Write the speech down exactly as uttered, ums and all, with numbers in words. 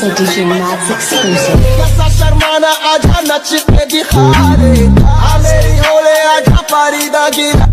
It's a D J Max exclusive. कैसा शर्माना आजा नच के दिखा रे, आ मेरी होले आजा पारी दा गिरा